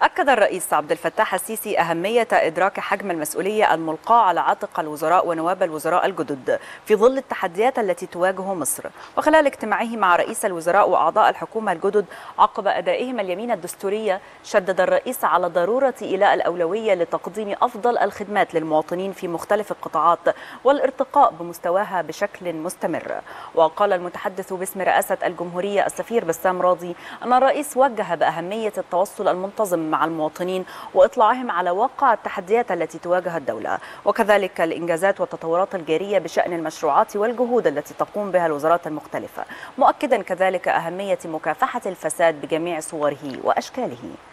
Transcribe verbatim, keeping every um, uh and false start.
أكد الرئيس عبد الفتاح السيسي أهمية إدراك حجم المسؤولية الملقاة على عاتق الوزراء ونواب الوزراء الجدد في ظل التحديات التي تواجه مصر. وخلال اجتماعه مع رئيس الوزراء وأعضاء الحكومة الجدد عقب أدائهم اليمين الدستورية، شدد الرئيس على ضرورة إيلاء الأولوية لتقديم أفضل الخدمات للمواطنين في مختلف القطاعات والارتقاء بمستواها بشكل مستمر. وقال المتحدث باسم رئاسة الجمهورية السفير بسام راضي أن الرئيس وجه بأهمية التواصل المنتظم مع المواطنين وإطلاعهم على واقع التحديات التي تواجه الدولة، وكذلك الإنجازات والتطورات الجارية بشأن المشروعات والجهود التي تقوم بها الوزارات المختلفة، مؤكدا كذلك أهمية مكافحة الفساد بجميع صوره وأشكاله.